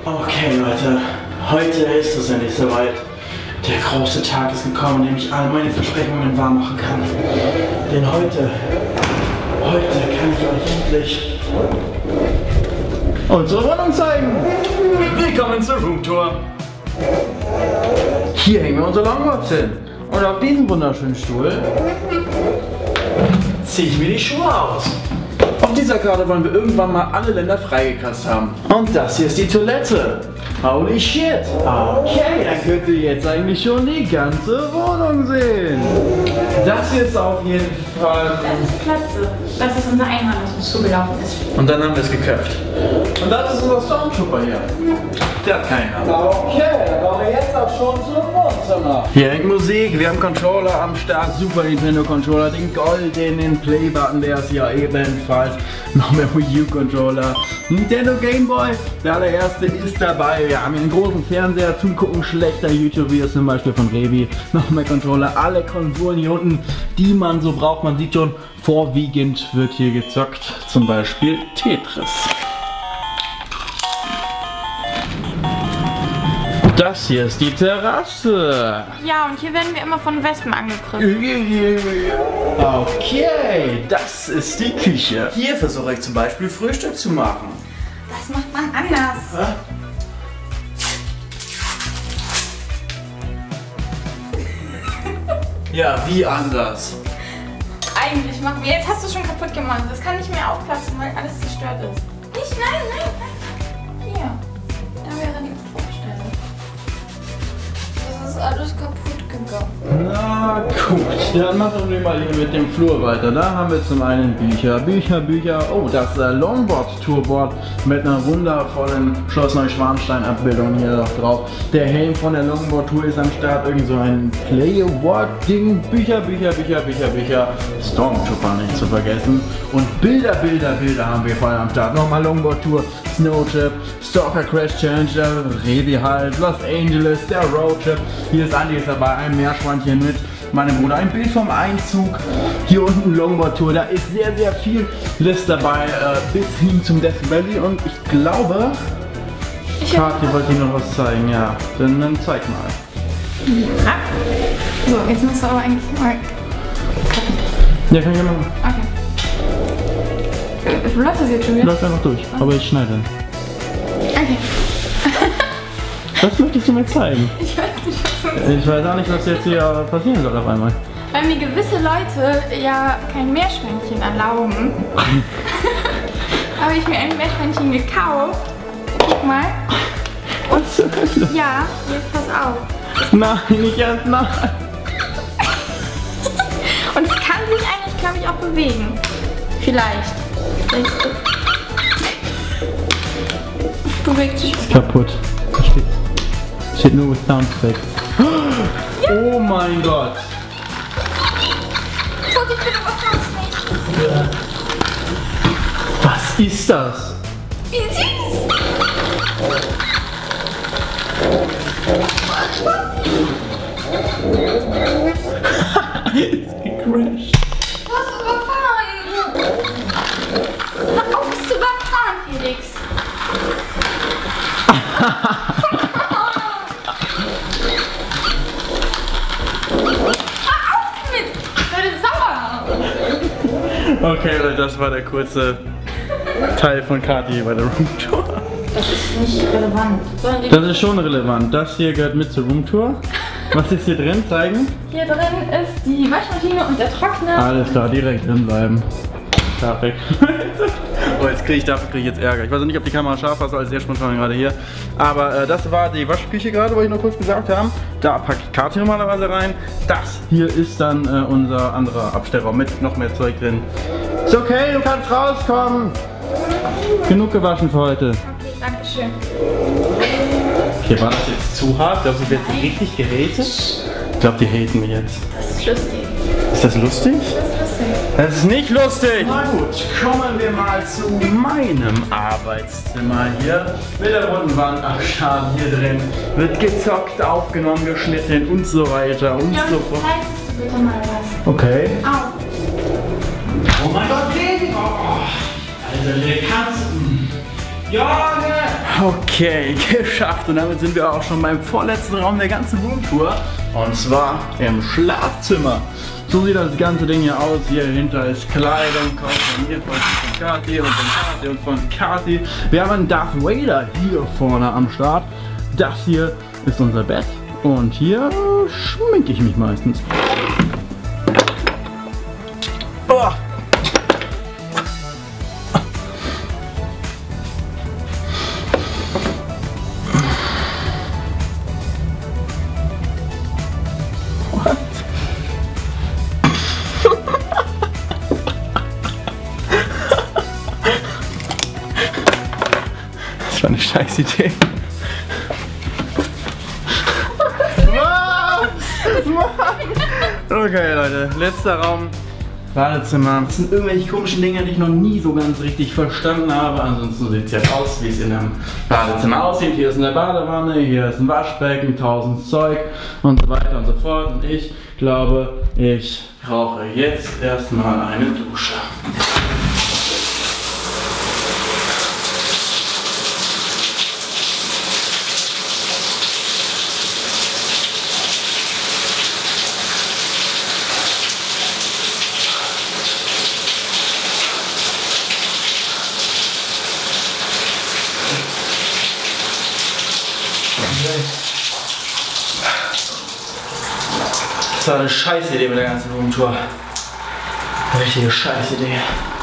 Okay Leute, heute ist es endlich soweit. Der große Tag ist gekommen, in dem ich all meine Versprechungen wahr machen kann. Denn heute kann ich euch endlich unsere Wohnung zeigen. Willkommen zur Roomtour. Hier hängen wir unsere Longboards hin. Und auf diesem wunderschönen Stuhl ziehe ich mir die Schuhe aus. Auf dieser Karte wollen wir irgendwann mal alle Länder freigekast haben. Und das hier ist die Toilette. Holy shit! Okay, dann könnt ihr jetzt eigentlich schon die ganze Wohnung sehen. Das hier ist auf jeden Fall... Das ist Klötze. Das ist unser Einhorn, das uns zugelaufen ist. Und dann haben wir es geköpft. Und das ist unser Stormtrooper hier. Der hat keinen Namen. Okay, dann kommen wir jetzt auch schon zum Wohnzimmer. Hier hängt Musik, wir haben Controller am Start, Super Nintendo Controller, den goldenen Playbutton, der ist hier ebenfalls. Noch mehr Wii U Controller. Nintendo Game Boy, der allererste ist dabei. Wir haben hier einen großen Fernseher zum Gucken schlechter YouTube-Videos, zum Beispiel von Revi. Noch mehr Controller, alle Konsolen hier unten, die man so braucht. Man sieht schon, vorwiegend wird hier gezockt, zum Beispiel Tetris. Das hier ist die Terrasse. Ja, und hier werden wir immer von Wespen angegriffen. Okay, das ist die Küche. Hier versuche ich zum Beispiel Frühstück zu machen. Das macht man anders. Ja, wie anders? Eigentlich machen wir. Jetzt hast du es schon kaputt gemacht. Das kann nicht mehr aufplatzen, weil alles zerstört ist. Nicht, nein. Hier. Da wäre die Vorstelle. Das ist alles kaputt gegangen. Na gut, dann machen wir mal hier mit dem Flur weiter. Da haben wir zum einen Bücher. Oh, das Longboard-Tourboard mit einer wundervollen Schloss Neuschwanstein-Abbildung hier noch drauf. Der Helm von der Longboard-Tour ist am Start. Irgend so ein Play-Award-Ding. Bücher. Stormtrooper nicht zu vergessen. Und Bilder haben wir vor allem am Start. Nochmal Longboard-Tour, Snowtrip, Stalker Crash Challenge, Revi halt, Los Angeles, der Roadtrip. Hier ist Andi dabei, ein Meerschweinchen mit meinem Bruder, ein Bild vom Einzug. Hier unten Longboard Tour, da ist sehr viel List dabei, bis hin zum Death Valley. Und ich glaube, Kathi wollte dir noch was zeigen, ja. Dann zeig mal. Ja. So, jetzt musst du aber eigentlich mal gucken. Ja, kann ich ja machen. Okay. Läuft das jetzt schon wieder? Läuft ja noch durch, aber ich schneide. Okay. Was möchtest du mir zeigen? Ich weiß nicht, was du... Ich weiß auch nicht, was jetzt hier passieren soll auf einmal. Weil mir gewisse Leute ja kein Meerschweinchen erlauben, habe ich mir ein Meerschweinchen gekauft. Guck mal. Und ja, jetzt pass auf. Nein, nicht erst nein. Und es kann sich eigentlich, glaube ich, auch bewegen. Vielleicht. Bewegt sich. Kaputt. Steht nur with Sound Effects. Oh mein Gott. Vorsicht, bitte, was nicht. Was ist das? Wie süß. Ist gecrashed. Du hast es überfahren. Hör auf, es zu überfahren, Felix. Okay, Leute, das war der kurze Teil von Kathi bei der Roomtour. Das ist nicht relevant. Das ist schon relevant. Das hier gehört mit zur Roomtour. Was ist hier drin? Zeigen? Hier drin ist die Waschmaschine und der Trockner. Alles klar, direkt drin bleiben. Perfekt. Oh, dafür kriege ich jetzt Ärger. Ich weiß nicht, ob die Kamera scharf war, also sehr spontan gerade hier. Aber das war die Waschküche gerade, wollte ich noch kurz gesagt haben. Da packe ich Kathi normalerweise rein. Das hier ist dann unser anderer Abstellraum mit noch mehr Zeug drin. Ist okay, du kannst rauskommen. Genug gewaschen für heute. Okay, danke schön. Okay, war das jetzt zu hart? Glaubst du, wir jetzt richtig gehatet? Ich glaube, die haten mich jetzt. Das ist lustig. Ist das lustig? Das ist lustig. Das ist nicht lustig! Na gut, kommen wir mal zu meinem Arbeitszimmer hier. Mit der runden Wand am Start hier drin. Wird gezockt, aufgenommen, geschnitten und so weiter und so fort. Leistest du bitte mal was? Okay. Auf. Oh mein Gott, Regen! Oh, Alter, der Katzen! Junge! Okay, geschafft. Und damit sind wir auch schon beim vorletzten Raum der ganzen Roomtour. Und zwar im Schlafzimmer. So sieht das ganze Ding hier aus. Hier hinter ist Kleidung, von mir, von Kathi und von Kathi und von Kathi. Wir haben einen Darth Vader hier vorne am Start. Das hier ist unser Bett. Und hier schminke ich mich meistens. Oh. Das war eine scheiß Idee. Okay Leute, letzter Raum, Badezimmer. Das sind irgendwelche komischen Dinge, die ich noch nie so ganz richtig verstanden habe. Ansonsten sieht es jetzt aus, wie es in einem Badezimmer aussieht. Hier ist eine Badewanne, hier ist ein Waschbecken, 1000 Zeug und so weiter und so fort. Und ich glaube, ich brauche jetzt erstmal eine Dusche. Das war eine Scheißidee mit der ganzen Roomtour. Eine richtige Scheißidee.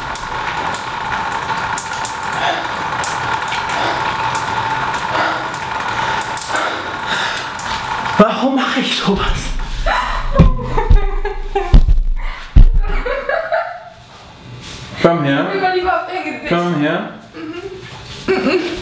Warum mache ich sowas? Komm her. Komm her.